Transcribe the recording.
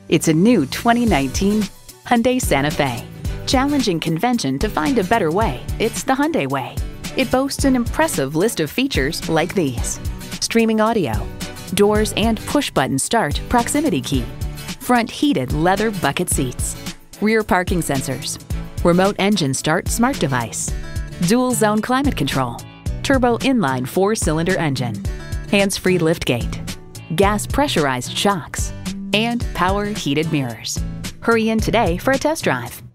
It's a new 2019 Hyundai Santa Fe. Challenging convention to find a better way, it's the Hyundai way. It boasts an impressive list of features like these: streaming audio, doors and push-button start proximity key, front heated leather bucket seats, rear parking sensors, remote engine start smart device, dual zone climate control, turbo inline 4-cylinder engine, hands-free liftgate, gas pressurized shocks, and power heated mirrors. Hurry in today for a test drive.